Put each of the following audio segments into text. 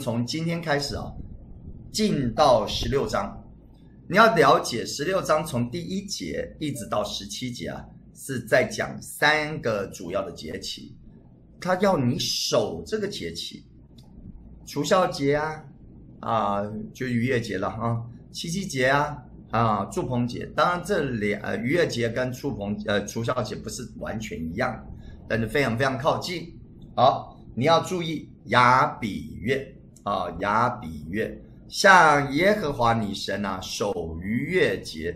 从今天开始啊，进到16章。你要了解16章从第1节一直到17节啊，是在讲3个主要的节期，他要你守这个节期，除酵节啊，就逾越节了啊，七夕节啊，住棚节。当然这逾越节跟除酵节不是完全一样，但是非常非常靠近。好，你要注意亚比月啊，亚比月。向耶和华你神啊守逾越节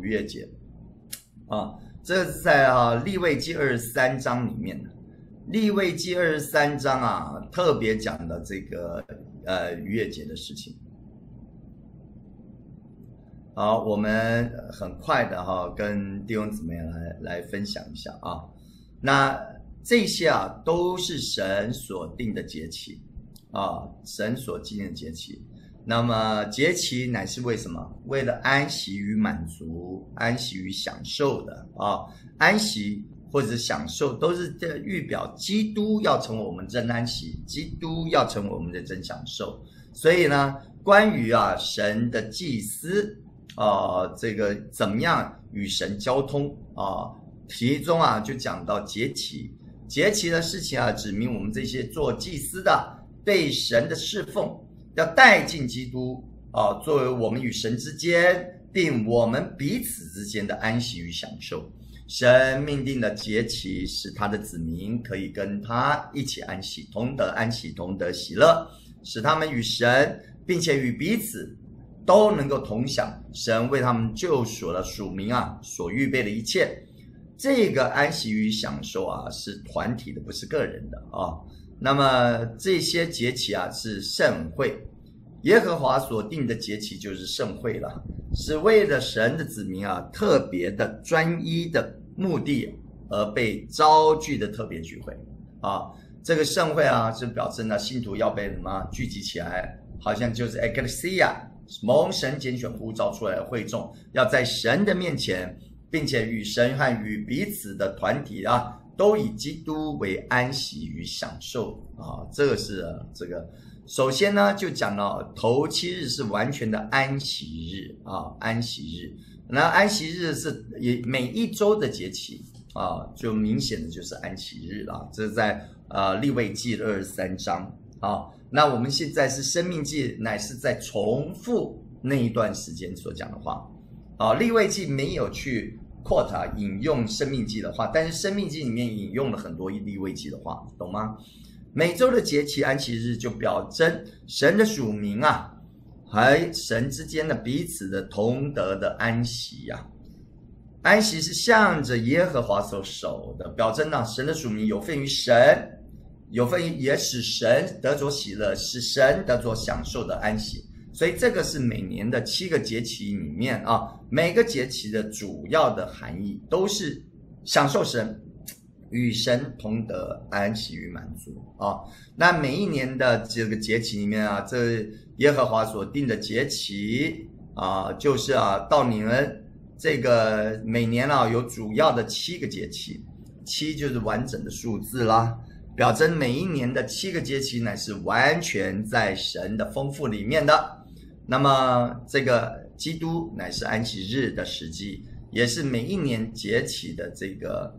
啊，这是在利未记23章里面的。利未记23章啊，特别讲的这个逾越节的事情。好，我们很快的跟弟兄姊妹来分享一下啊。那这些啊都是神所定的节期啊，神所定的节期。那么节期乃是为什么？为了安息与满足，安息与享受的啊。安息或者享受都是预表基督要成为我们真安息，基督要成为我们的真享受。所以呢，关于神的祭司这个怎么样与神交通啊，其中就讲到节期的事情指明我们这些做祭司的对神的侍奉要带进基督作为我们与神之间并我们彼此之间的安息与享受。神命定的节期使他的子民可以跟他一起安息，同得安息，同得喜乐，使他们与神并且与彼此都能够同享神为他们救赎了属民所预备的一切。这个安息与享受是团体的，不是个人的那么这些节期是盛会，耶和华所定的节期就是盛会了，是为了神的子民特别的专一的目的而被召聚的特别聚会这个盛会是表征了信徒要被什么聚集起来，好像就是 ecclesia 蒙神拣选呼召出来的会众，要在神的面前，并且与神和与彼此的团体都以基督为安息与享受这个是这个。首先呢，就讲到头7日是完全的安息日安息日。那安息日是每一周的节期就明显的就是安息日了。这是在利未记23章那我们现在是申命记，乃是在重复那一段时间所讲的话利未记没有去quote引用申命记的话，但是申命记里面引用了很多利未记的话，懂吗？每周的节期安息日就表征神的属民和神之间的彼此的同得的安息安息是向着耶和华所守的，表征神的属民有份于神，有份于也使神得着喜乐，使神得着享受的安息。所以这个是每年的7个节期里面每个节期的主要的含义都是享受神，与神同得安息与满足那每一年的这个节期里面这耶和华所定的节期就是到你们这个每年有主要的7个节期，7就是完整的数字啦，表征每一年的7个节期乃是完全在神的丰富里面的。那么这个基督乃是安息日的实际，也是每一年节期的这个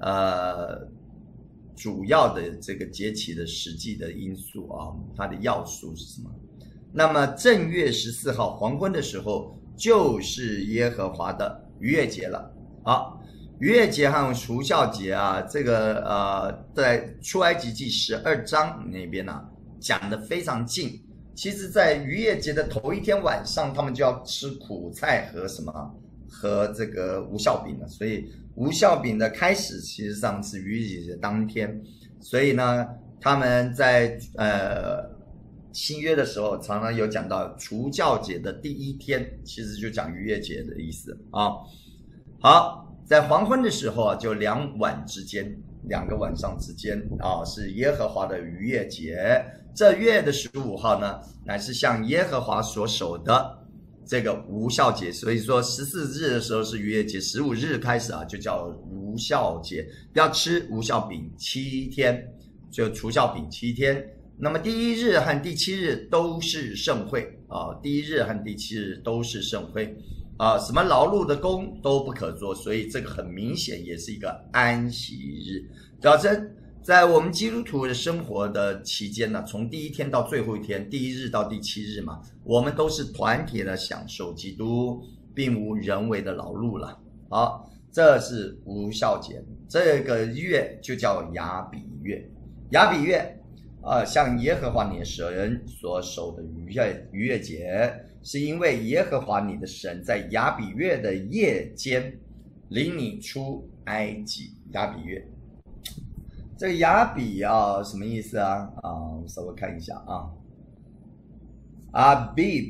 主要的这个节期的实际的因素它的要素是什么？那么正月14号黄昏的时候，就是耶和华的逾越节了逾越节和除酵节这个在出埃及记12章那边讲得非常近。其实在逾越节的头一天晚上，他们就要吃苦菜和什么和这个无酵饼了，所以无酵饼的开始其实上是逾越节当天。所以呢，他们在新约的时候常常有讲到除酵节的第1天，其实就讲逾越节的意思好，在黄昏的时候就2个晚上之间是耶和华的逾越节。这月的15号呢，乃是向耶和华所守的这个无酵节，所以说14日的时候是逾越节，15日开始就叫无酵节，要吃无酵饼7天，就除酵饼7天那么第一日和第七日都是盛会啊，第一日和第七日都是盛会啊，什么劳碌的工都不可做，所以这个很明显也是一个安息日。表征在我们基督徒的生活的期间呢，从第一天到最后一天，第一日到第七日嘛，我们都是团体的享受基督，并无人为的劳碌了。好，这是无酵节，这个月就叫亚比月。亚比月像耶和华你的神所守的逾越节，是因为耶和华你的神在亚比月的夜间领你出埃及。亚比月，这个亚比什么意思啊？我稍微看一下啊。Abib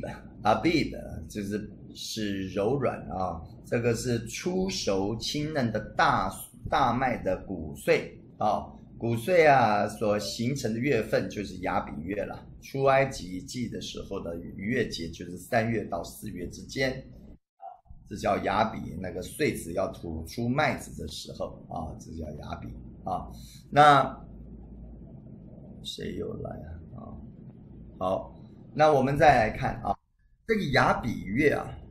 就是柔软啊，这个是初熟清嫩的大麦的谷穗啊。谷穗所形成的月份就是亚比月了。出埃及记的时候的逾越节就是3月到4月之间，这叫亚比。那个穗子要吐出麦子的时候这叫亚比啊。那谁又来好，那我们再来看这个亚比月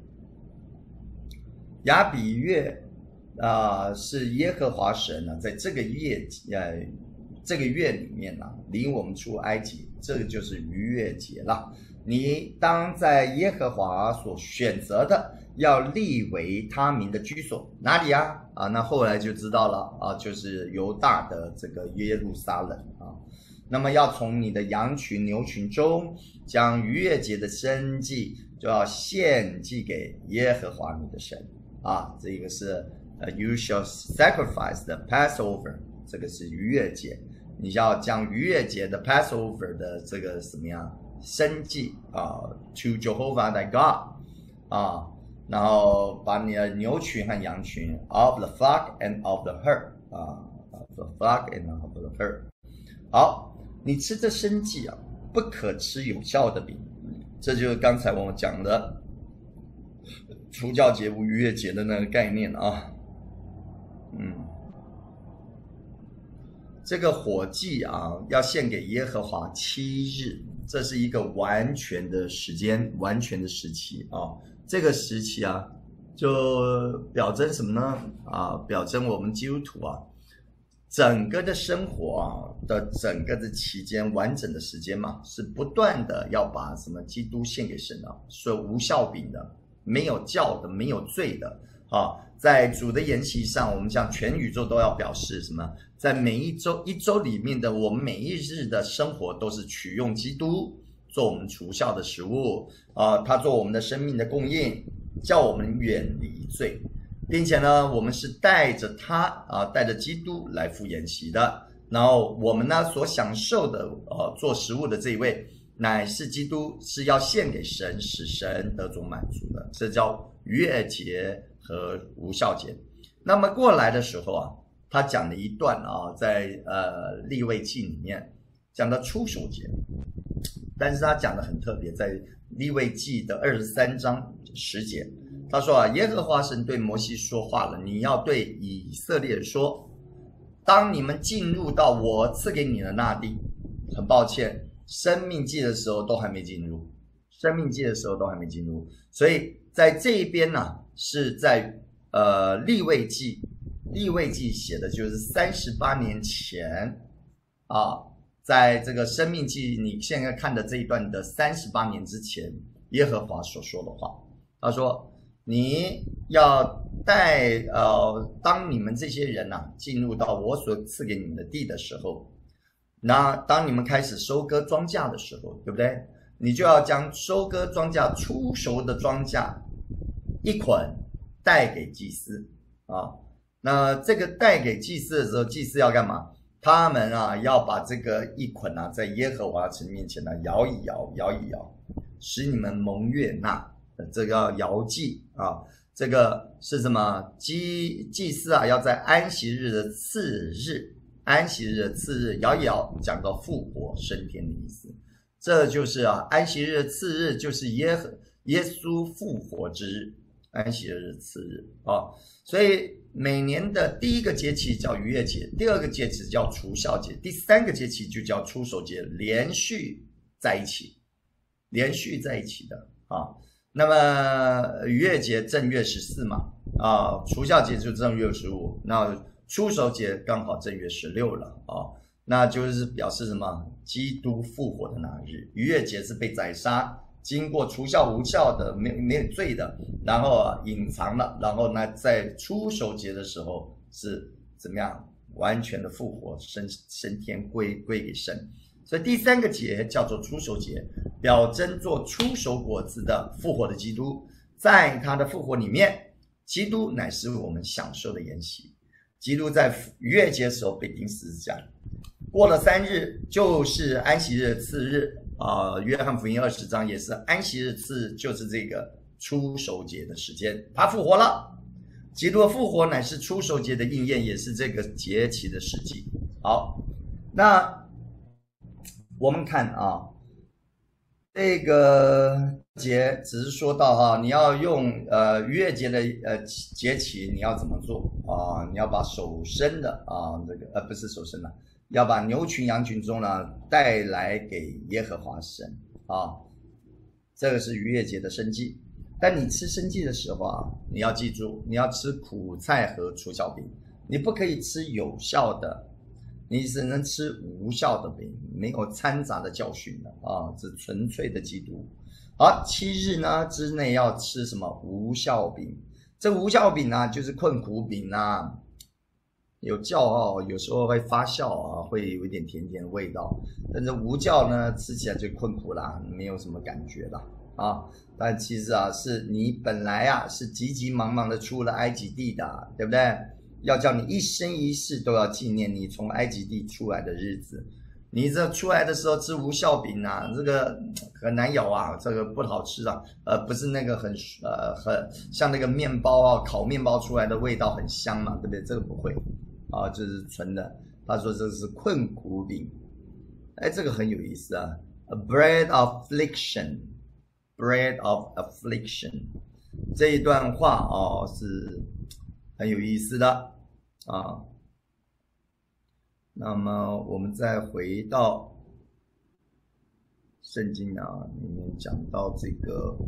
亚比月是耶和华神在这个月里面领我们出埃及，这个就是逾越节了。你当在耶和华所选择的，要立为他民的居所，哪里那后来就知道了就是犹大的这个耶路撒冷那么要从你的羊群牛群中，将逾越节的牲祭就要献祭给耶和华你的神这个是you shall sacrifice the Passover， 这个是逾越节，你要将逾越节的 Passover 的这个什么样牲祭to Jehovah thy God然后把你的牛群和羊群 of the flock and of the herd of the flock and of the herd。 好，你吃这牲祭不可吃有酵的饼，这就是刚才我讲的除酵节逾越节的那个概念这个火祭要献给耶和华7日，这是一个完全的时间，完全的时期这个时期就表征什么呢表征我们基督徒整个的生活的整个的期间，完整的时间嘛，是不断的要把什么基督献给神所以无酵饼的，没有酵的，没有罪的在主的筵席上，我们讲全宇宙都要表示什么？在每一周里面的我们每一日的生活，都是取用基督做我们除酵的食物他做我们的生命的供应，叫我们远离罪，并且呢，我们是带着他带着基督来赴筵席的。然后我们呢所享受的做食物的这一位，乃是基督，是要献给神，使神得种满足的，这叫逾越节和无酵节。那么过来的时候他讲了一段在利未记里面讲到初熟节，但是他讲的很特别，在利未记的23章10节，他说耶和华神对摩西说话了，你要对以色列说，当你们进入到我赐给你的那地，很抱歉，生命记的时候都还没进入，所以在这一边是在利未记写的就是38年前在这个生命记你现在看的这一段的38年之前，耶和华所说的话，他说你要当你们这些人进入到我所赐给你们的地的时候，那当你们开始收割庄稼的时候，对不对？你就要将收割庄稼初熟的庄稼一捆带给祭司那这个带给祭司的时候，祭司要干嘛？他们要把这个一捆在耶和华神面前摇一摇，使你们蒙悦纳，这个要摇祭这个是什么？祭司要在安息日的次日摇一摇，讲到复活升天的意思。这就是安息日的次日，就是耶稣复活之日，安息日的次日所以每年的第一个节气叫逾越节，第二个节气叫除酵节，第三个节气就叫出手节，连续在一起的啊。那么逾越节正月14嘛，啊，除酵节就正月15，那出手节刚好正月16了啊。那就是表示什么？基督复活的那日。逾越节是被宰杀，经过除酵无效的，没有罪的，然后隐藏了，然后呢，在出手节的时候是怎么样？完全的复活，升天归给神。所以第三个节叫做出手节，表征做出手果子的复活的基督，在他的复活里面，基督乃是我们享受的筵席。基督在逾越节的时候被钉十字架。过了3日就是安息日次日啊，约翰福音20章也是安息日次日，就是这个出手节的时间，他复活了。基督的复活乃是出手节的应验，也是这个节期的时机。好，那我们看啊，这个节只是说到哈，你要用逾越节的节期你要怎么做啊？你要把首生的啊这个不是首生的。要把牛群羊群中呢带来给耶和华神啊，这个是逾越节的生祭。但你吃生祭的时候啊，你要记住，你要吃苦菜和除酵饼，你不可以吃有效的，你只能吃无效的饼，没有掺杂的教训的啊，是纯粹的基督。好，7日呢之内要吃什么？无酵饼。这无酵饼呢，就是困苦饼啊。有酵哦，有时候会发酵啊，会有一点甜甜的味道。但是无酵呢，吃起来就困苦啦，没有什么感觉啦啊。但其实啊，是你本来啊是急急忙忙的出了埃及地的，对不对？要叫你一生一世都要纪念你从埃及地出来的日子。你这出来的时候吃无酵饼啊，这个很难咬啊，这个不好吃啊。不是那个很像那个面包啊，烤面包出来的味道很香嘛，对不对？这个不会。啊，这是纯的。他说这是困苦饼，哎，这个很有意思啊。A bread of affliction， bread of affliction， 这一段话哦是很有意思的啊。那么我们再回到圣经啊，里面讲到这个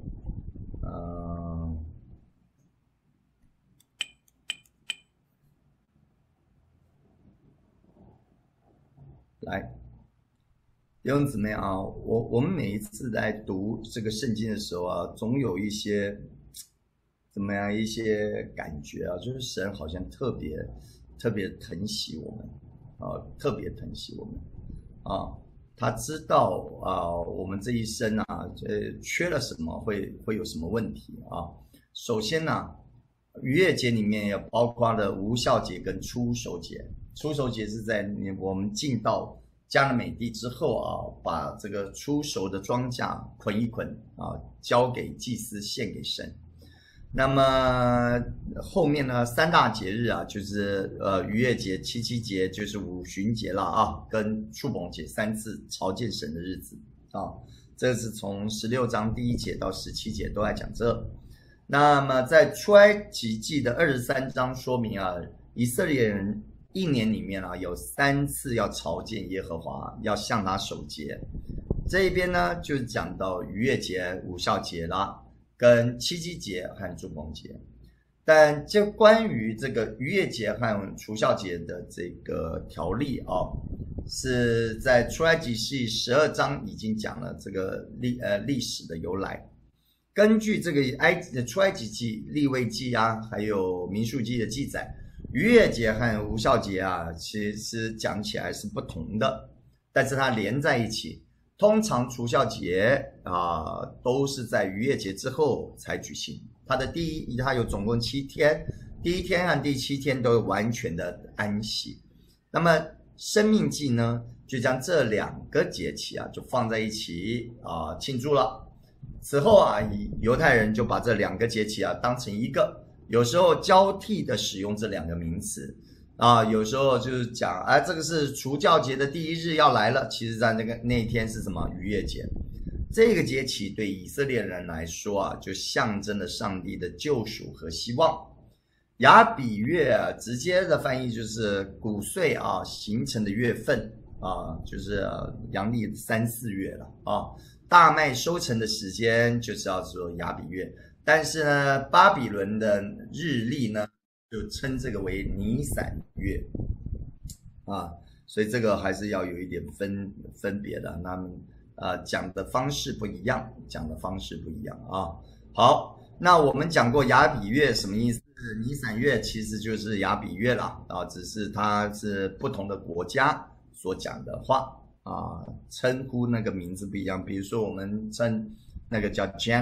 来，弟兄姊妹啊，我们每一次在读这个圣经的时候啊，总有一些怎么样一些感觉啊，就是神好像特别疼惜我们啊，特别疼惜我们啊，他知道啊，我们这一生啊，缺了什么会有什么问题啊？首先呢，逾越节里面也包括了无酵节跟出手节。出手节是在我们进到迦南美地之后啊，把这个出熟的庄稼捆一捆啊，交给祭司献给神。那么后面呢，3大节日啊，就是逾越节、七七节，就是五旬节了啊，跟触棚节3次朝见神的日子啊。这是从16章第1节到17节都在讲这。那么在出埃及记的23章说明啊，以色列人一年里面啊，有3次要朝见耶和华，要向他守节。这一边呢，就讲到逾越节、无酵节啦，跟七七节和住棚节。但就关于这个逾越节和除酵节的这个条例啊，是在出埃及记12章已经讲了这个历史的由来。根据这个出埃及记、利未记啊，还有民数记的记载，逾越节和无酵节啊，其实讲起来是不同的，但是它连在一起。通常除酵节啊，都是在逾越节之后才举行。它有总共7天，第1天和第7天都有完全的安息。那么生命记呢，就将这2个节期啊，就放在一起啊庆祝了。此后啊，犹太人就把这2个节期啊当成一个。有时候交替的使用这2个名词啊，有时候就是讲这个是除酵节的第1日要来了，其实在那一天是什么？逾越节。这个节期对以色列人来说啊，就象征了上帝的救赎和希望。 亚比月啊，直接的翻译就是谷岁啊形成的月份啊，就是阳历3、4月了啊。大麦收成的时间就叫做亚比月，但是呢，巴比伦的日历呢就称这个为尼散月啊，所以这个还是要有一点分别的。那么讲的方式不一样，啊。好，那我们讲过亚比月什么意思？尼散月其实就是亚比月啦啊，只是它是不同的国家所讲的话啊，称呼那个名字不一样。比如说我们称那个叫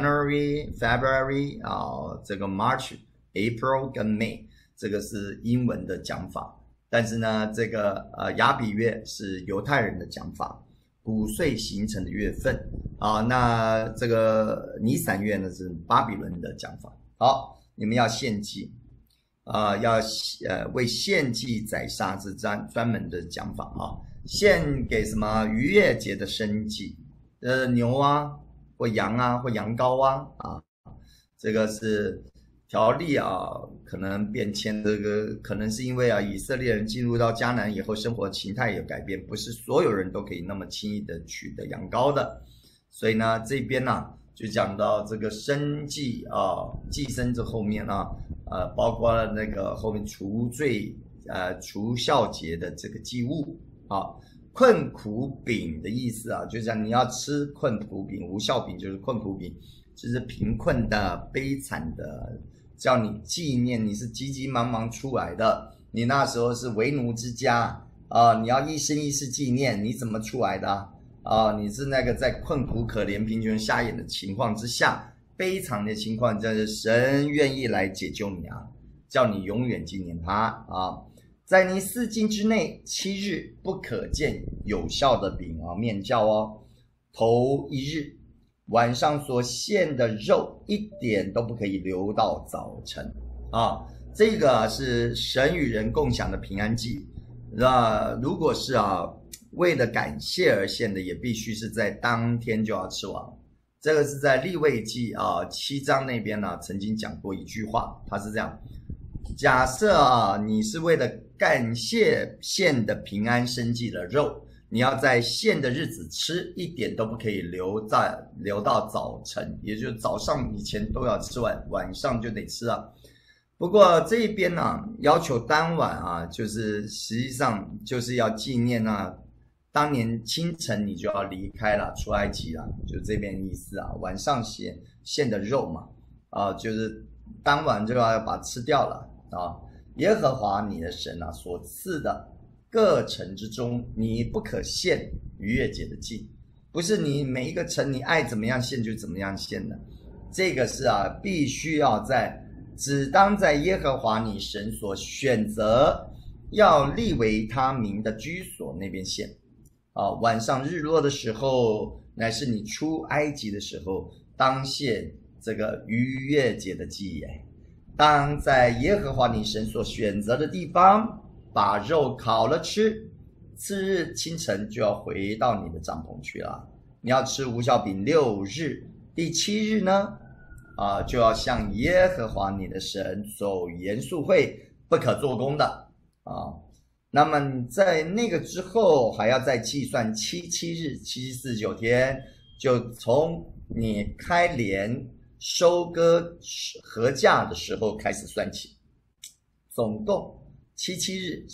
January、February 啊，这个 March、April 跟 May， 这个是英文的讲法。但是呢，这个亚比月是犹太人的讲法，谷岁形成的月份啊。那这个尼散月呢是巴比伦的讲法。好，你们要献祭要为献祭宰杀是专门的讲法啊。献给什么逾越节的生祭，牛啊或羊啊或羊羔啊这个是条例啊，可能变迁，这个可能是因为以色列人进入到迦南以后，生活形态有改变，不是所有人都可以那么轻易的取得羊羔的，所以呢，这边呢就讲到这个生祭啊，祭牲这后面包括了那个后面除罪除酵节的这个祭物啊。困苦饼的意思就讲你要吃困苦饼，无酵饼就是困苦饼，就是贫困的、悲惨的，叫你纪念你是急急忙忙出来的，你那时候是为奴之家你要一生一世纪念你怎么出来的你是那个在困苦可怜贫穷瞎眼的情况之下，悲惨的情况，就是神愿意来解救你叫你永远纪念他在你4境之内7日不可见有效的饼面酵头1日晚上所献的肉一点都不可以留到早晨这个是神与人共享的平安祭。那如果是为了感谢而献的，也必须是在当天就要吃完。这个是在利未记7章那边曾经讲过一句话，它是这样：假设你是为了感谢献的平安生祭的肉，你要在献的日子吃，一点都不可以留到早晨，也就是早上以前都要吃完，晚上就得吃不过这一边要求当晚就是实际上就是要纪念当年清晨你就要离开了，出埃及了，就这边意思晚上献的肉嘛就是当晚就要把它吃掉了耶和华你的神所赐的各城之中，你不可献逾越节的祭，不是你每一个城你爱怎么样献就怎么样献的，这个是必须要只当在耶和华你神所选择要立为他名的居所那边献晚上日落的时候，乃是你出埃及的时候，当献这个逾越节的祭当在耶和华你神所选择的地方把肉烤了吃，次日清晨就要回到你的帐篷去了。你要吃无酵饼6日，第7日呢就要向耶和华你的神守严肃会，不可做工的那么你在那个之后还要再计算7日7、49天，就从你开镰收割禾稼的时候开始算起，总共7日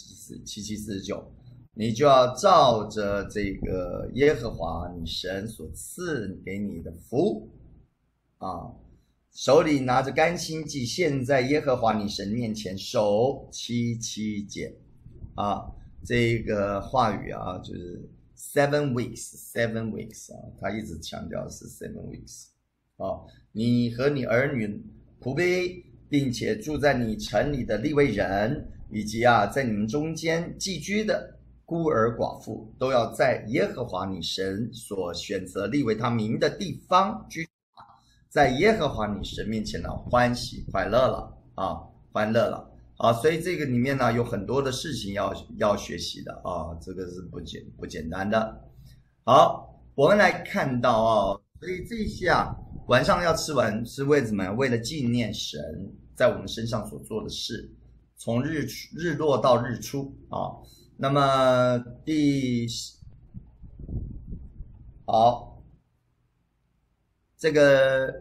7749，你就要照着这个耶和华你神所赐给你的福手里拿着甘心祭，献在耶和华你神面前守7节这个话语就是 7 weeks 他一直强调是 7 weeks你和你儿女仆婢，并且住在你城里的利未人，以及在你们中间寄居的孤儿寡妇，都要在耶和华你神所选择立为他名的地方居，在耶和华你神面前欢喜快乐了欢乐了所以这个里面有很多的事情要学习的这个是不简单的。好，我们来看到所以这些晚上要吃完是为什么？为了纪念神在我们身上所做的事，从日落到日出啊。那么这个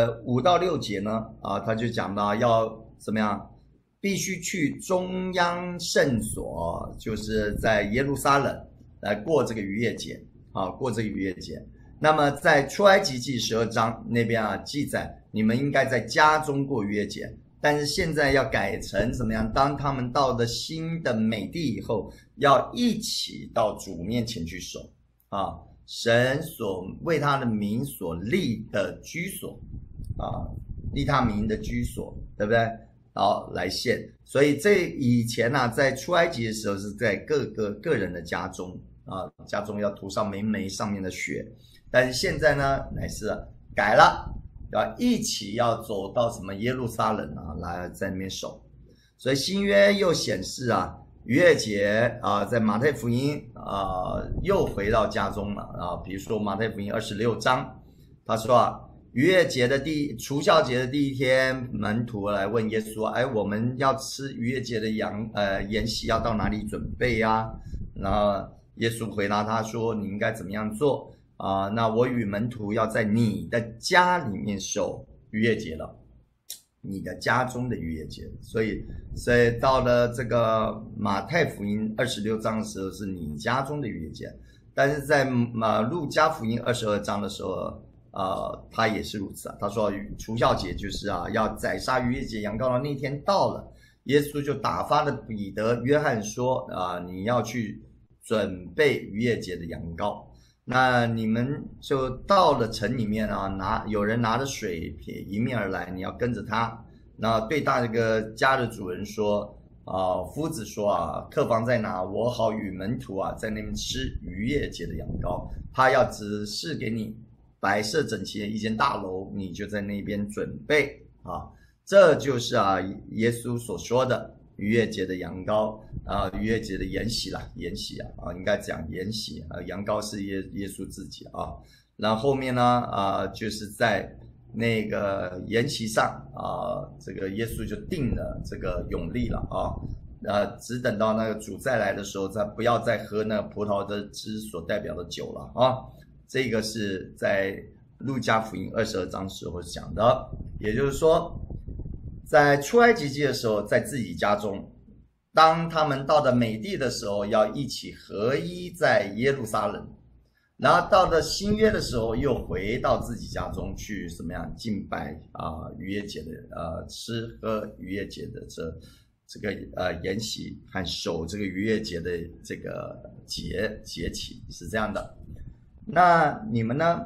5到6节呢他就讲到要怎么样，必须去中央圣所，就是在耶路撒冷来过这个逾越节过这个逾越节。那么在出埃及记12章那边记载，你们应该在家中过逾越节，但是现在要改成怎么样？当他们到了新的美地以后，要一起到主面前去守神所为他的名所立的居所立他名的居所，对不对？然后来献。所以这以前在出埃及的时候是在个人的家中家中要涂上枚上面的血，但是现在呢乃是改了，要一起要走到什么耶路撒冷来在那边守。所以新约又显示逾越节在马太福音又回到家中了比如说马太福音26章，他说逾越节的除酵节的第一天，门徒来问耶稣我们要吃逾越节的筵席要到哪里准备然后耶稣回答他说，你应该怎么样做那我与门徒要在你的家里面守逾越节了，你的家中的逾越节。所以到了这个马太福音26章的时候是你家中的逾越节，但是在路加福音22章的时候他也是如此他说除酵节就是要宰杀逾越节羊羔的那天到了，耶稣就打发了彼得约翰说你要去准备逾越节的羊羔。那你们就到了城里面有人拿着水撇迎面而来，你要跟着他，那对那个家的主人说夫子说客房在哪，我好与门徒在那边吃逾越节的羊羔。他要指示给你摆设整齐的一间大楼，你就在那边准备这就是耶稣所说的逾越节的羊羔逾越节的筵席应该讲筵席羊羔是耶稣自己然后后面呢就是在那个筵席上这个耶稣就定了这个永历了只等到那个主再来的时候，不要再喝那葡萄的汁所代表的酒了这个是在路加福音22章时候讲的。也就是说在出埃及记的时候在自己家中，当他们到了美地的时候要一起合一在耶路撒冷，然后到了新约的时候又回到自己家中去怎么样敬拜逾越节的吃喝逾越节的这个筵席和守这个逾越节的这个节期是这样的。那你们呢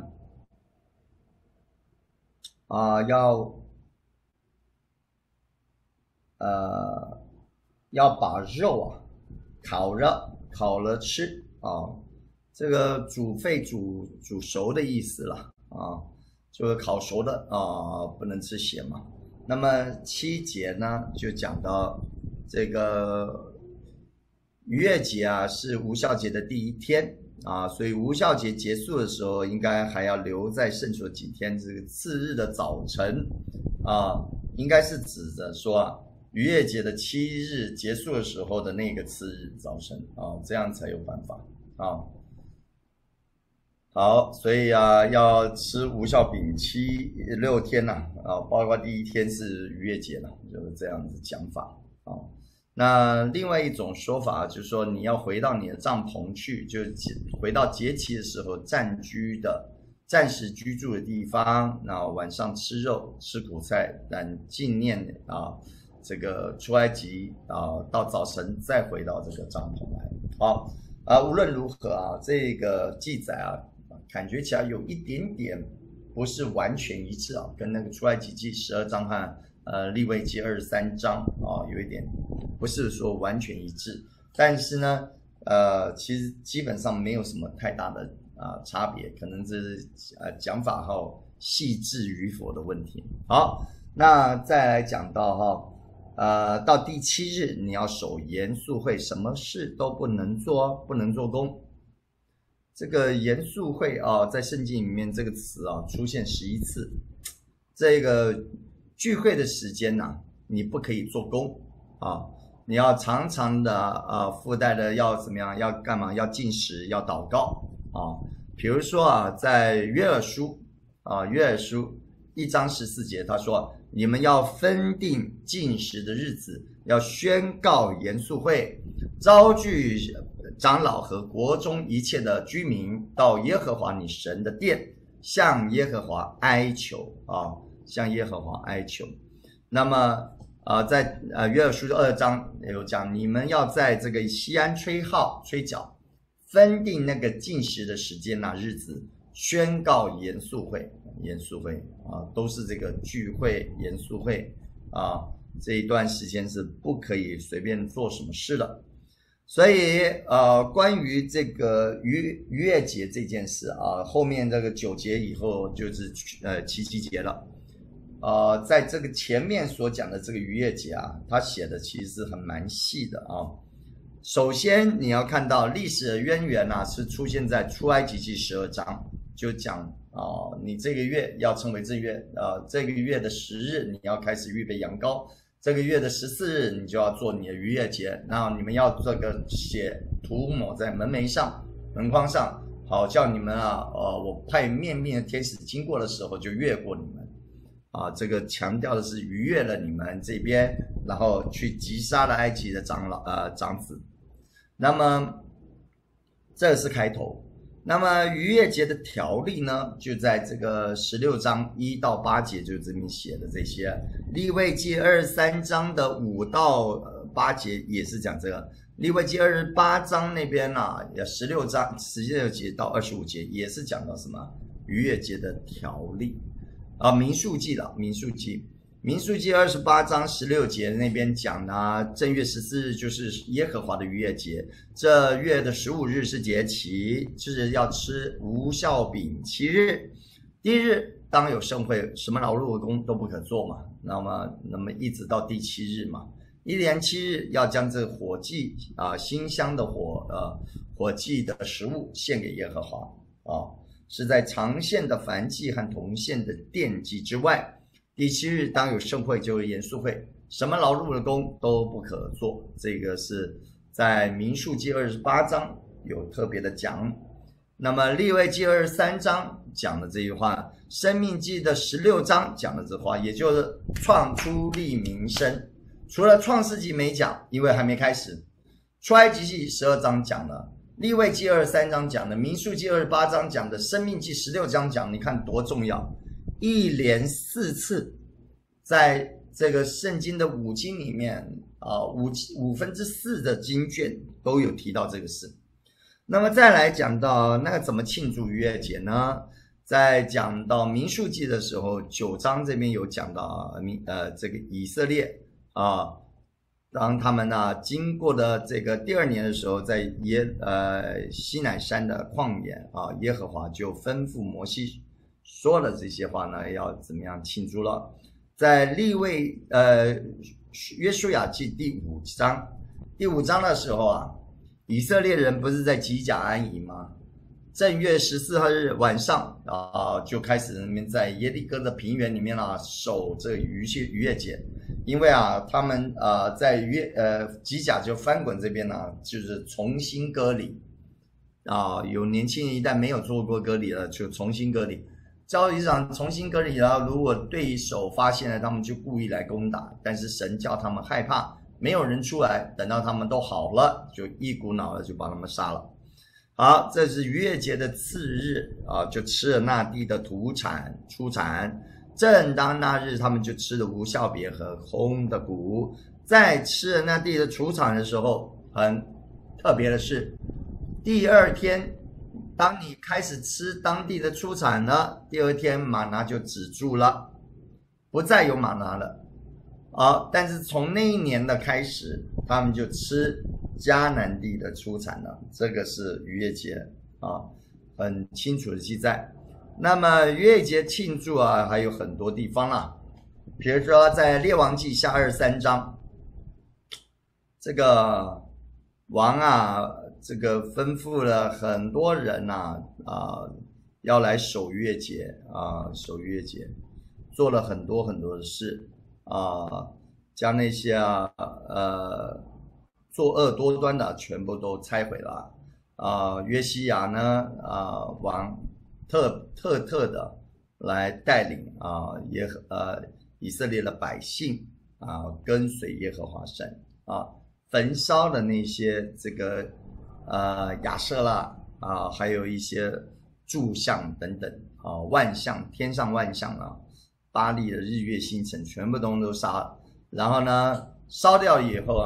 要把肉烤了吃这个煮沸煮熟的意思了就是烤熟的不能吃血嘛。那么7节呢就讲到这个逾越节是无酵节的第一天所以无酵节结束的时候应该还要留在圣所几天，这个次日的早晨应该是指着说逾越节的7日结束的时候的那个次日早晨这样才有办法好，所以要吃无酵饼6天包括第一天是逾越节了，就是这样子讲法那另外一种说法就是说你要回到你的帐篷去，就回到节期的时候暂时居住的地方，然后晚上吃肉吃苦菜，但纪念这个出埃及到早晨再回到这个帐篷来无论如何这个记载感觉起来有一点点不是完全一致跟那个出埃及记12章和利未记23章有一点不是说完全一致，但是呢其实基本上没有什么太大的差别，可能这是讲法细致与否的问题。好，那再来讲到到第7日你要守严肃会，什么事都不能做不能做工。这个严肃会在圣经里面这个词出现11次。这个聚会的时间你不可以做工啊，你要常常的附带的要怎么样？要干嘛？要禁食，要祷告啊。比如说啊，在约珥书1章14节，他说：你们要分定禁食的日子，要宣告严肃会，招聚长老和国中一切的居民到耶和华你神的殿，向耶和华哀求啊，向耶和华哀求。那么在约珥书2章有讲，你们要在这个西安吹号吹角，分定那个禁食的时间日子，宣告严肃会都是这个聚会严肃会这一段时间是不可以随便做什么事的。所以关于这个逾越节这件事后面这个9节以后就是7节了。在这个前面所讲的这个逾越节他写的其实是蛮细的首先你要看到历史的渊源是出现在出埃及记12章，就讲你这个月要称为正月，这个月的10日你要开始预备羊羔，这个月的14日你就要做你的逾越节，然后你们要这个血涂抹在门楣上、门框上，好叫你们我派面命的天使经过的时候就越过你们这个强调的是逾越了你们这边，然后去击杀了埃及的长子。那么这是开头。那么逾越节的条例呢，就在这个16章1到8节就这边写的这些。利未记23章的5到8节也是讲这个。利未记28章那边16节到25节也是讲到什么逾越节的条例民数记28章16节那边讲正月14日就是耶和华的逾越节，这月的15日是节期，就是要吃无酵饼7日，第一日当有盛会，什么劳碌的工都不可做嘛。那么一直到第7日嘛，一连7日要将这火祭馨香的火祭的食物献给耶和华是在长线的燔祭和铜线的奠祭之外。第7日当有盛会，就是严肃会，什么劳碌的工都不可做。这个是在民数记28章有特别的讲。那么利未记23章讲的这句话，申命记的16章讲的这话，也就是创出利民生。除了创世纪没讲，因为还没开始。出埃及记12章讲了，利未记23章讲的，民数记28章讲的，申命记16章讲，你看多重要。一连4次在这个圣经的5经里面4/5的经卷都有提到这个事。那么再来讲到那个怎么庆祝逾越节呢？在讲到民数记的时候9章这边有讲到这个以色列当他们经过的这个第2年的时候，在西乃山的旷野耶和华就吩咐摩西说了这些话呢，要怎么样庆祝了。在利未约书亚记第5章的时候以色列人不是在吉甲安营吗？正月14日晚上就开始那边在耶利哥的平原里面守这逾越节。因为他们在吉甲就翻滚这边就是重新割礼有年轻人一旦没有做过割礼了，就重新割礼。交易场重新割礼了，如果对手发现了，他们就故意来攻打，但是神叫他们害怕，没有人出来，等到他们都好了，就一股脑的就把他们杀了。好，这是逾越节的次日就吃了那地的土产出产。正当那日，他们就吃了无酵饼和烘的谷。在吃了那地的出产的时候，很特别的是，第2天当你开始吃当地的出产了，第2天玛拿就止住了，不再有玛拿了但是从那一年的开始，他们就吃迦南地的出产了。这个是逾越节很清楚的记载。那么逾越节庆祝还有很多地方啦，比如说在列王记下23章，这个王这个吩咐了很多人要来守逾越节守逾越节，做了很多很多的事将那些作恶多端的全部都拆毁了。约西亚呢王特的来带领以色列的百姓跟随耶和华神焚烧的那些这个亚舍拉还有一些柱像等等万象，天上万象巴力的日月星辰全部都杀了。然后呢烧掉以后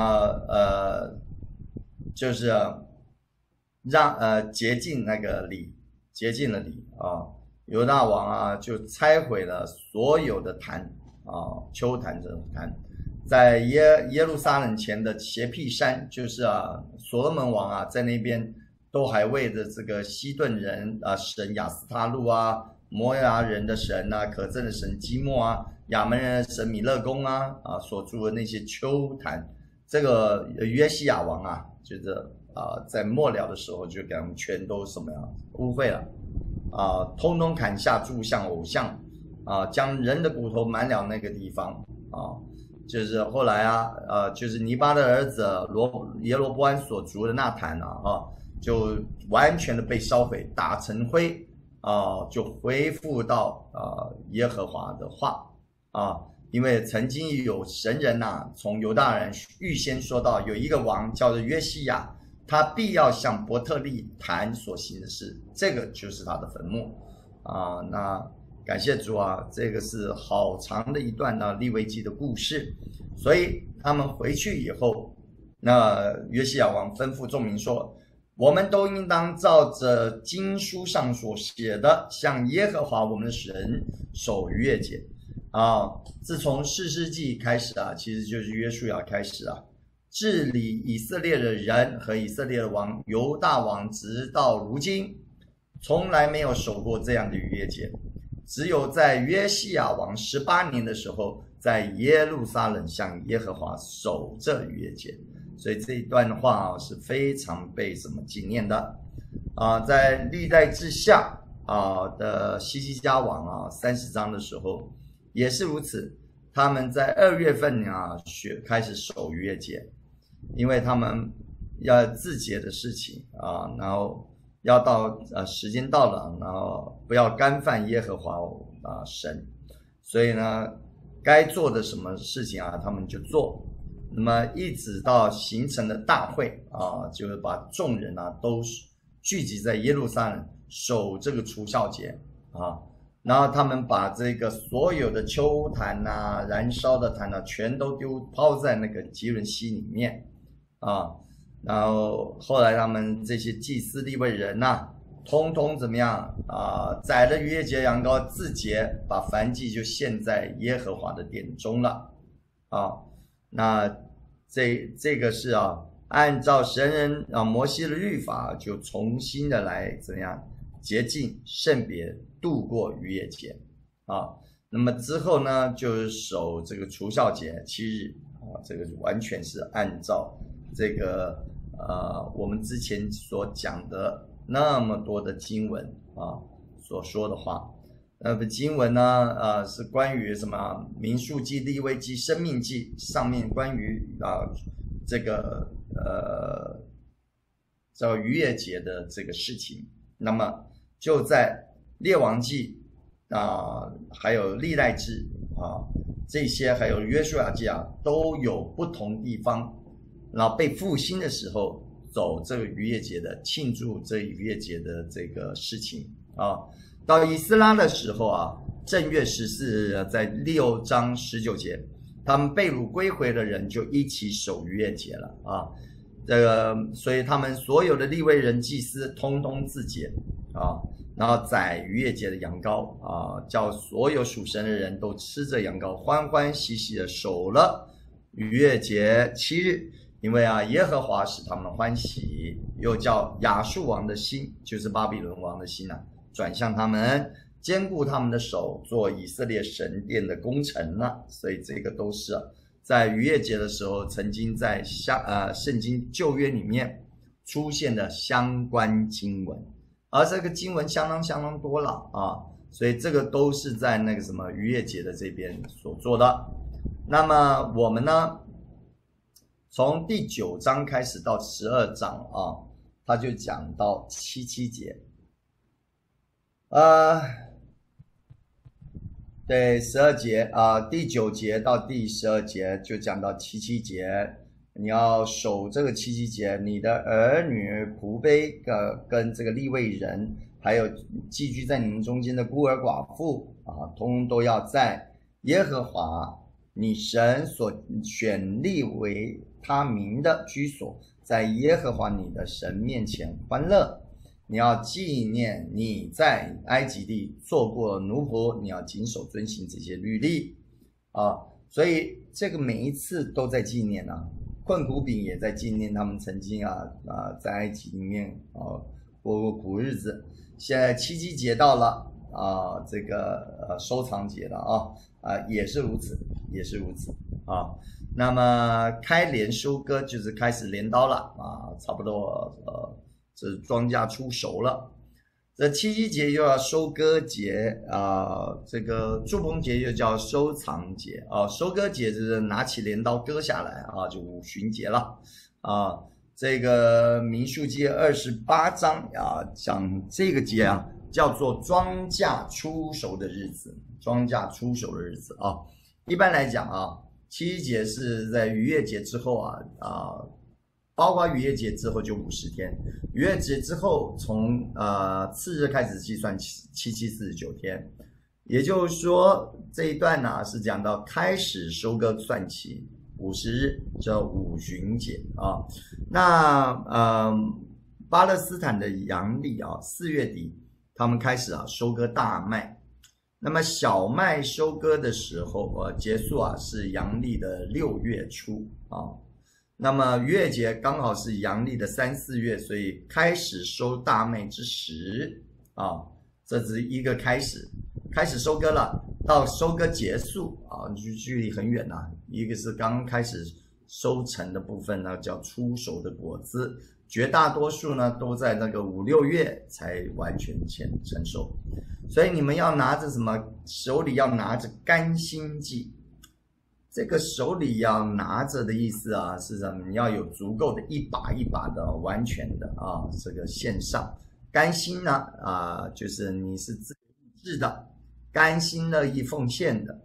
就是让洁净那个礼，洁净了礼犹大王就拆毁了所有的坛丘坛这种坛，在耶路撒冷前的邪僻山，就是所罗门王在那边都还为着这个西顿人神亚斯他路摩押人的神可憎的神基莫亚门人的神米勒公所筑的那些丘坛，这个约西亚王就是在末了的时候就给他们全都什么呀污秽了通通砍下柱像偶像将人的骨头满了那个地方就是后来就是尼巴的儿子耶罗波安所筑的那坛就完全的被烧毁，打成灰就恢复到耶和华的话因为曾经有神人从犹大人预先说到，有一个王叫做约西亚，他必要向伯特利坛所行的事，这个就是他的坟墓那感谢主这个是好长的一段利未记的故事。所以他们回去以后，那约西亚王吩咐众民说，我们都应当照着经书上所写的，向耶和华我们的神守逾越节自从士师记开始其实就是约书亚开始治理以色列的人和以色列的王犹大王，直到如今从来没有守过这样的逾越节，只有在约西亚王18年的时候，在耶路撒冷向耶和华守这逾越节。所以这一段话是非常被纪念的在历代志下的希西家王30章的时候也是如此，他们在2月份开始守逾越节，因为他们要自洁的事情然后要到时间到了，然后不要干犯耶和华神，所以呢该做的什么事情他们就做。那么一直到形成了大会就是把众人都聚集在耶路撒冷守这个除酵节然后他们把这个所有的丘坛燃烧的坛全都抛在那个基伦溪里面然后后来他们这些祭司利未人通通怎么样宰了逾越节羊羔自洁，把燔祭就献在耶和华的殿中了那这个是按照神人摩西的律法，就重新的来怎么样洁净圣别，度过逾越节那么之后呢就是守这个除酵节7日这个完全是按照这个我们之前所讲的那么多的经文所说的话。经文呢是关于什么民数记、利未记、生命记上面关于这个叫逾越节的这个事情。那么就在列王记还有历代志这些还有约书亚记都有不同地方，然后被复兴的时候走这个逾越节的庆祝这逾越节的这个事情到以斯拉的时候正月14日在6章19节，他们被掳归回的人就一起守逾越节了这个所以他们所有的利未人祭司通通自洁然后宰逾越节的羊羔叫所有属神的人都吃着羊羔，欢欢喜喜的守了逾越节7日，因为耶和华使他们欢喜，又叫亚述王的心，就是巴比伦王的心转向他们，坚固他们的手，做以色列神殿的工程了。所以这个都是在逾越节的时候曾经在圣经旧约里面出现的相关经文，而这个经文相当多了所以这个都是在那个什么逾越节的这边所做的。 那么我们呢，从第9章开始到12章啊，他就讲到七七节，对，12节啊，第9节到第12节就讲到七七节，你要守这个七七节，你的儿女仆婢跟这个利未人，还有寄居在你们中间的孤儿寡妇啊，通通都要在耶和华你神所选立为他名的居所，在耶和华你的神面前欢乐。你要纪念你在埃及地做过奴仆，你要谨守遵行这些律例啊。所以这个每一次都在纪念啊，困苦饼也在纪念他们曾经在埃及里面过过苦日子。现在七七节到了这个收藏节了也是如此，也是如此啊。那么开镰收割就是开始镰刀了差不多这庄稼出熟了。这七七节又要收割节这个祝棚节又叫收藏节收割节就是拿起镰刀割下来就五旬节了这个民数记28章讲这个节叫做庄稼出熟的日子，庄稼出熟的日子一般来讲七七节是在逾越节之后包括逾越节之后就50天，逾越节之后从次日开始计算7749天，也就是说这一段是讲到开始收割算起50日，叫五旬节那巴勒斯坦的阳历4月底他们开始收割大麦，那么小麦收割的时候结束是阳历的6月初那么逾越节刚好是阳历的3、4月，所以开始收大麦之时这是一个开始收割了，到收割结束距离很远一个是刚开始收成的部分呢，叫出熟的果子，绝大多数呢都在那个5、6月才完全成熟，所以你们要拿着什么？手里要拿着甘心祭。这个手里要拿着的意思是什么？你要有足够的一把一把的完全的这个献上。甘心呢就是你是自由意志的，甘心乐意奉献的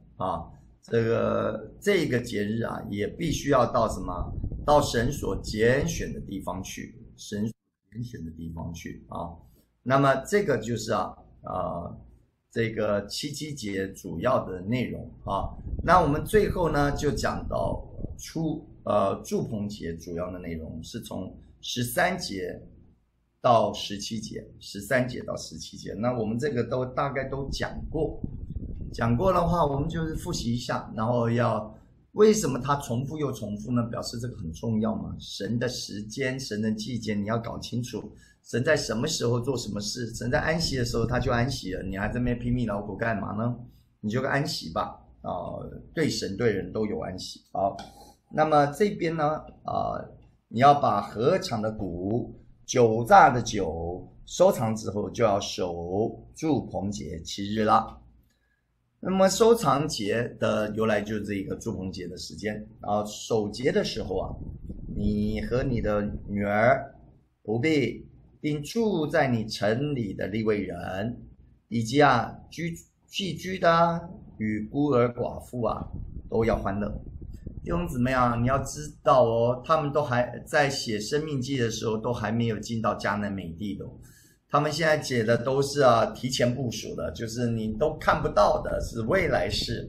这个节日也必须要到什么？到神所拣选的地方去，神所拣选的地方去那么这个就是这个七七节主要的内容那我们最后呢就讲到祝棚节主要的内容是从13节到17节，13节到17节。那我们这个都大概都讲过的话，我们就是复习一下，然后为什么它重复又重复呢？表示这个很重要嘛。神的时间，神的季节你要搞清楚，神在什么时候做什么事，神在安息的时候他就安息了，你还在那边拼命劳苦干嘛呢？你就安息吧对神对人都有安息那么这边呢你要把禾场的谷、酒榨的酒收藏之后，就要守祝棚节7日了。那么收藏节的由来就是这个祝棚节的时间守节的时候你和你的女儿、仆婢，并住在你城里的利未人，以及寄居的与孤儿寡妇都要欢乐。弟兄姊妹你要知道他们都还在写生命记的时候都还没有进到迦南美地的他们现在写的都是提前部署的，就是你都看不到的，是未来式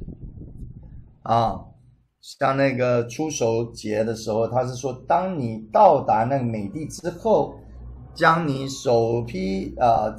像那个出熟节的时候，他是说当你到达那个美地之后，将你首批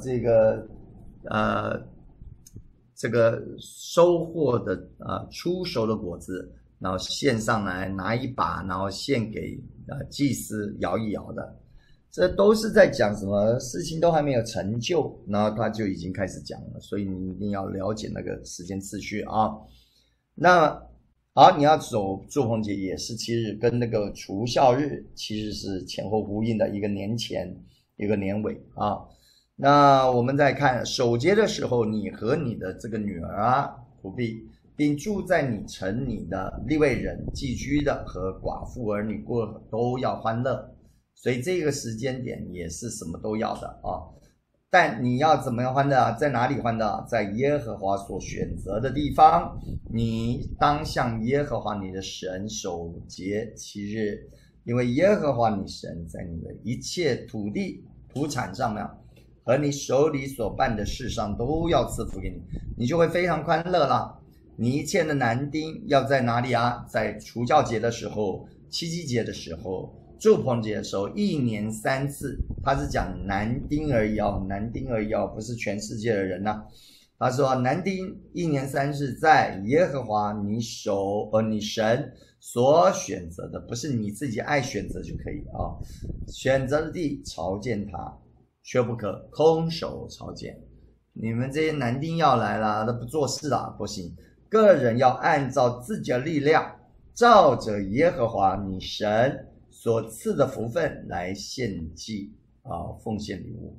这个收获的出熟的果子，然后献上来，拿一把，然后献给祭司摇一摇的。这都是在讲什么事情都还没有成就，然后他就已经开始讲了，所以你一定要了解那个时间次序那好，你要走祝棚节也是7日，跟那个除酵日其实是前后呼应的，一个年前一个年尾那我们再看守节的时候，你和你的这个女儿仆婢并住在你城里的利未人、寄居的和寡妇儿女过河都要欢乐。所以这个时间点也是什么都要的啊。但你要怎么样欢乐啊？在哪里欢乐啊？在耶和华所选择的地方，你当向耶和华你的神守节7日，因为耶和华你神在你的一切土地土产上面和你手里所办的事上都要赐福给你，你就会非常欢乐了。你一切的男丁要在哪里啊？在除酵节的时候、七七节的时候、住棚节的时候，1年3次。他是讲男丁而已哦，男丁而已哦，不是全世界的人啊。他说男丁1年3次，在耶和华你神所选择的，不是你自己爱选择就可以啊。选择的地朝见他，却不可空手朝见。你们这些男丁要来了，都不做事啊，不行。个人要按照自己的力量，照着耶和华你神所赐的福分来献祭奉献礼物。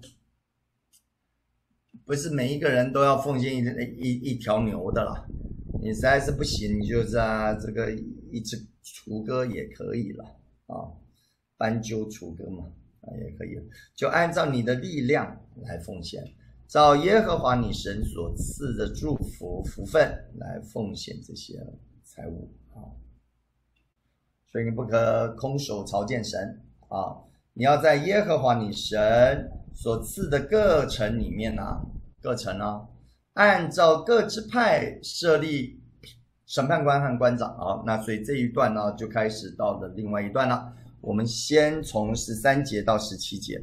不是每一个人都要奉献一条牛的啦，你实在是不行，你就这个一只雏鸽也可以了啊，斑鸠雏鸽嘛也可以了，就按照你的力量来奉献，照耶和华你神所赐的祝福福分来奉献这些财物啊。所以你不可空手朝见神啊！你要在耶和华你神所赐的各城里面各城按照各支派设立审判官和官长那所以这一段呢就开始到了另外一段了。我们先从13节到17节。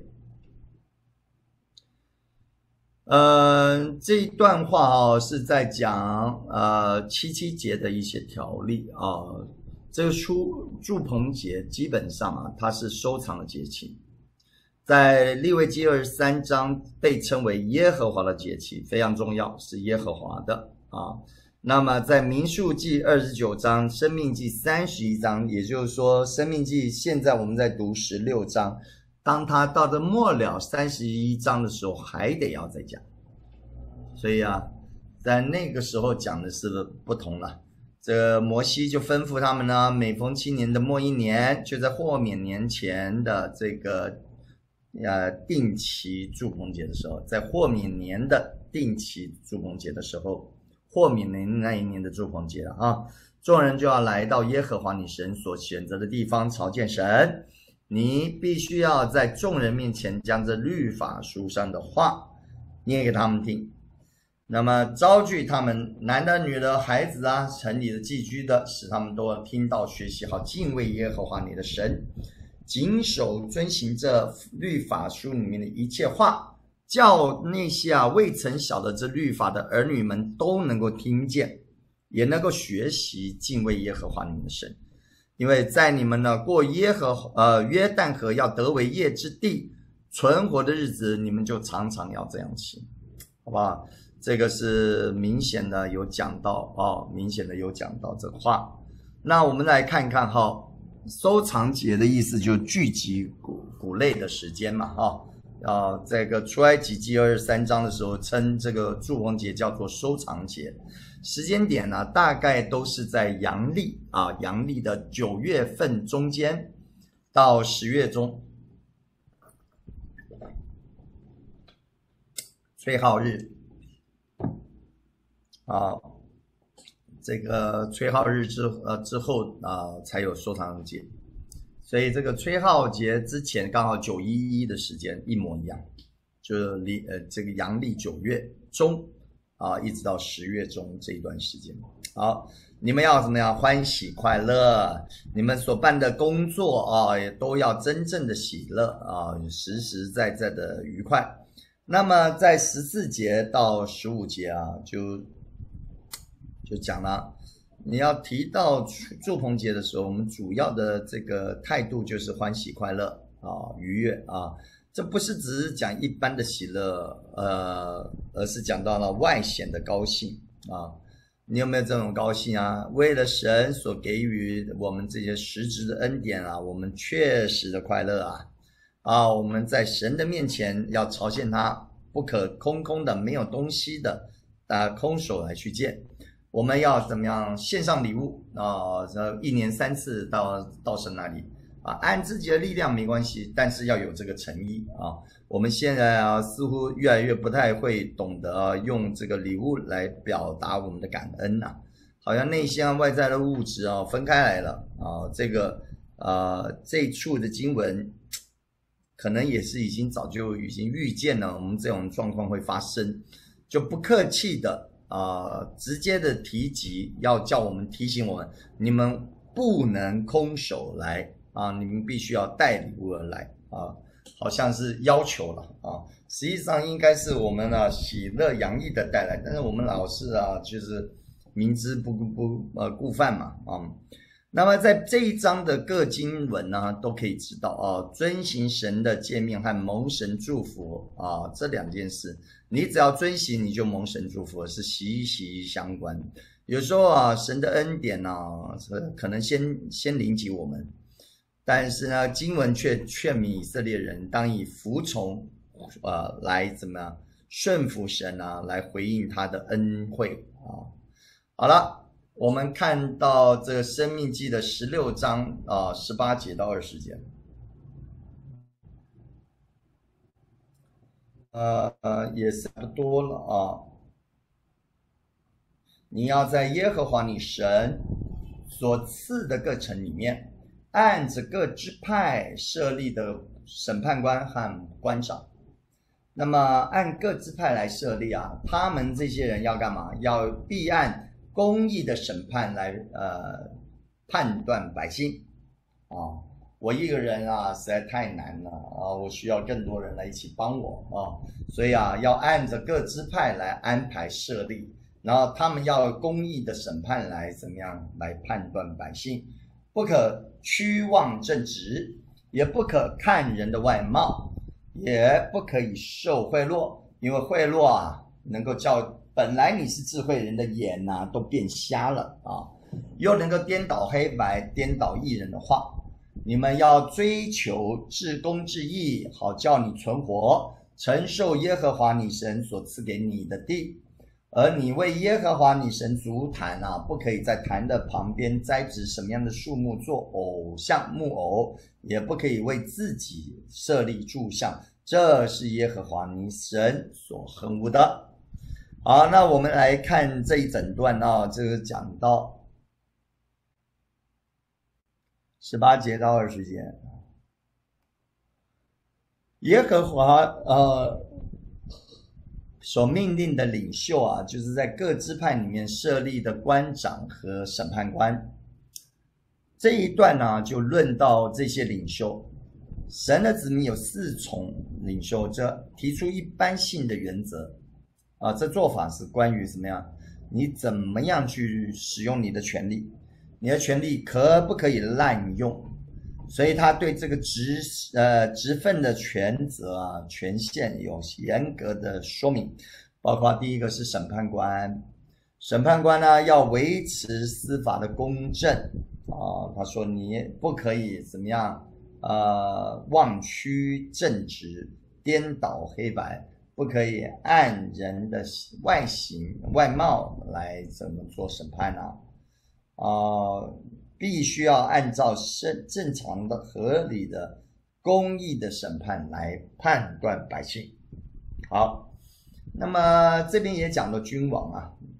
这一段话是在讲7节的一些条例这个住棚节基本上它是收藏的节期，在利未记23章被称为耶和华的节期，非常重要，是耶和华的那么在民数记29章、申命记31章，也就是说申命记现在我们在读16章，当他到了末了31章的时候还得要再讲，所以在那个时候讲的是不同了。这摩西就吩咐他们呢，每逢7年的末1年，就在豁免年前的这个定期住棚节的时候，在豁免年的定期住棚节的时候，豁免年那一年的住棚节众人就要来到耶和华你神所选择的地方朝见神。你必须要在众人面前将这律法书上的话念给他们听，那么招聚他们男的女的孩子城里的寄居的，使他们都听到学习好敬畏耶和华你的神，谨守遵行这律法书里面的一切话，叫那些未曾晓得这律法的儿女们都能够听见，也能够学习敬畏耶和华你们的神。因为在你们过约旦河要得为业之地存活的日子，你们就常常要这样行，好不好？这个是明显的有讲到明显的有讲到这个话。那我们来看看收藏节的意思，就聚集谷类的时间嘛这个出埃及记23章的时候称这个住棚节叫做收藏节，时间点大概都是在阳历的9月份中间到10月中，吹号日这个吹号日之后才有收藏节，所以这个吹号节之前刚好911的时间一模一样，就是这个阳历9月中一直到10月中这一段时间。好，你们要怎么样？欢喜快乐，你们所办的工作也都要真正的喜乐实实在在的愉快。那么在14节到15节就讲了，你要提到住棚节的时候，我们主要的这个态度就是欢喜快乐愉悦这不是只是讲一般的喜乐而是讲到了外显的高兴你有没有这种高兴为了神所给予我们这些实质的恩典我们确实的快乐我们在神的面前要朝见他，不可空空的没有东西的空手来去见。 我们要怎么样献上礼物啊？1年3次到神那里啊，按自己的力量没关系，但是要有这个诚意啊。我们现在啊，似乎越来越不太会懂得用这个礼物来表达我们的感恩啊，好像内心外在的物质啊分开来了啊。这一处的经文，可能也是早就已经预见了我们这种状况会发生，就不客气的直接的提及，要叫我们提醒我们，你们不能空手来啊，你们必须要带礼物而来啊，好像是要求了啊，实际上应该是我们喜乐洋溢的带来，但是我们老是就是明知不故犯嘛啊。那么在这一章的各经文呢，都可以知道遵行神的诫命和蒙神祝福这两件事，你只要遵行，你就蒙神祝福，是息息相关。有时候神的恩典可能先临及我们，但是呢，经文却劝勉以色列人当以服从来怎么样顺服神来回应他的恩惠好了。我们看到这个申命记的16章18节到20节，也差不多了你要在耶和华你神所赐的各城里面，按着各支派设立的审判官和官长。那么按各支派来设立他们这些人要干嘛？要必按公义的审判来判断百姓我一个人实在太难了我需要更多人来一起帮我所以要按着各支派来安排设立，然后他们要公义的审判来怎么样来判断百姓，不可屈望正直，也不可看人的外貌，也不可以受贿赂，因为贿赂能够叫本来你是智慧人的眼都变瞎了又能够颠倒黑白，颠倒义人的话。你们要追求至公至义，好叫你存活，承受耶和华你神所赐给你的地。而你为耶和华你神筑坛不可以在坛的旁边栽植什么样的树木做木偶，也不可以为自己设立柱像，这是耶和华你神所恨恶的。好，那我们来看这一整段这个讲到18节到20节。耶和华所命令的领袖就是在各支派里面设立的官长和审判官。这一段就论到这些领袖。神的子民有4重领袖，这提出一般性的原则这做法是关于什么样？你怎么样去使用你的权利？你的权利可不可以滥用？所以他对这个职分的权责权限有严格的说明，包括第一个是审判官，审判官要维持司法的公正他说你不可以怎么样妄曲正直，颠倒黑白。不可以按人的外形外貌来怎么做审判必须要按照正常的合理的公义的审判来判断百姓。好，那么这边也讲到君王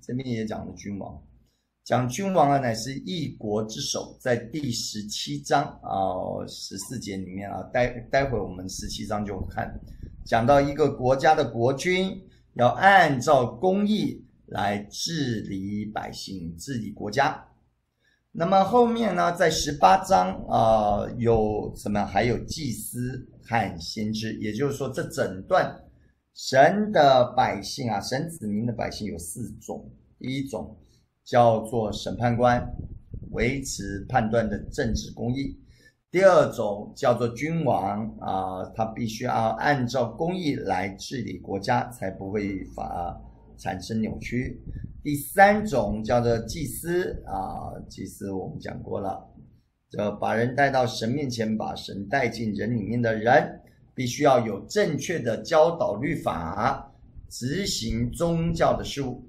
讲君王乃是一国之首，在第17章14节里面待会我们17章就看，讲到一个国家的国君要按照公义来治理百姓，治理国家。那么后面呢，在18章有什么？还有祭司和先知，也就是说这整段神的百姓神子民的百姓有4种。第一种叫做审判官，维持判断的正直公义。第二种叫做君王他必须要按照公义来治理国家，才不会产生扭曲。第3种叫做祭司祭司我们讲过了，就把人带到神面前，把神带进人里面的人必须要有正确的教导律法，执行宗教的事务。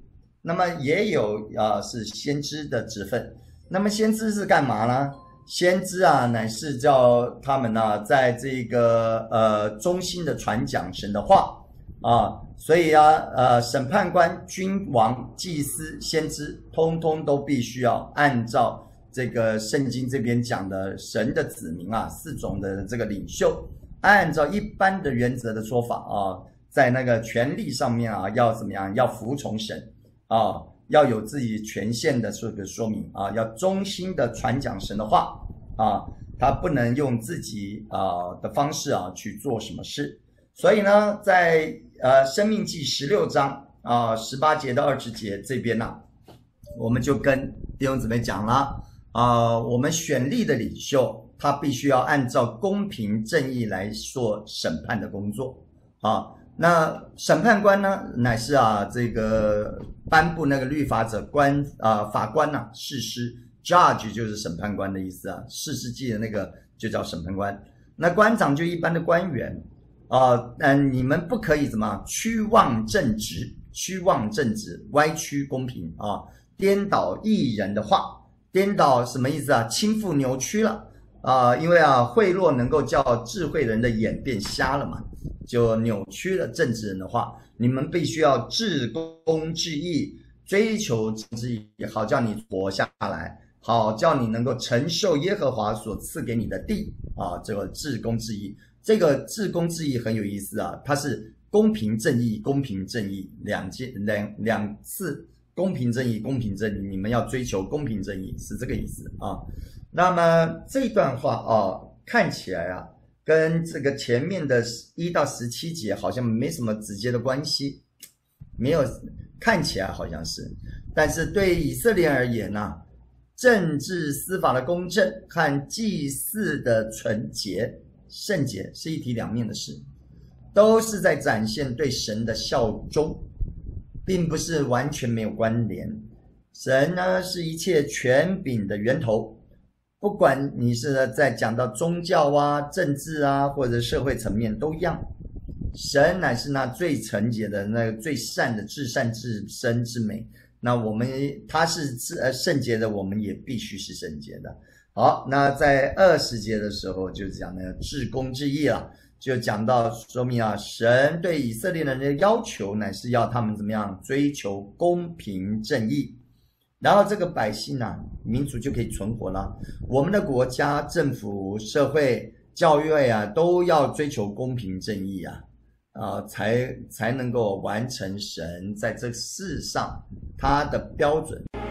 那么也有是先知的职分。那么先知是干嘛呢？先知啊，乃是叫他们呢，在这个忠心的传讲神的话啊，所以啊审判官、君王、祭司、先知，通通都必须要按照这个圣经这边讲的神的子民啊，4种的这个领袖，按照一般的原则的说法啊，在那个权力上面啊，要怎么样？要服从神啊。要有自己权限的这个说明啊，要忠心的传讲神的话啊，他不能用自己的方式啊去做什么事。所以呢，在申命记16章18节到20节这边呢，我们就跟弟兄姊妹讲了我们选立的领袖，他必须要按照公平正义来做审判的工作啊。那审判官呢，乃是这个颁布那个律法者法官士师 judge 就是审判官的意思士师记的那个就叫审判官。那官长就一般的官员你们不可以怎么曲妄正直，歪曲公平颠倒义人的话。颠倒什么意思倾覆扭曲了因为贿赂能够叫智慧人的眼变瞎了嘛，就扭曲了正直人的话。你们必须要至公至义，追求正义，好叫你活下来，好叫你能够承受耶和华所赐给你的地这个至公至义。这个至公至义很有意思它是公平正义两次公平正义，你们要追求公平正义，是这个意思那么这段话看起来跟这个前面的1到17节好像没什么直接的关系，没有，看起来好像是，但是对以色列而言政治司法的公正和祭祀的纯洁圣洁是一体两面的事，都是在展现对神的效忠，并不是完全没有关联。神呢是一切权柄的源头，不管你是在讲到宗教政治或者社会层面都一样。神乃是那最纯洁的，那个最善的，至善至深至美。那他是圣洁的，我们也必须是圣洁的。好，那在20节的时候就讲那个至公至义了，就讲到说明神对以色列人的要求乃是要他们怎么样追求公平正义，然后这个百姓民族就可以存活了。我们的国家、政府、社会、教育都要追求公平正义才能够完成神在这世上他的标准。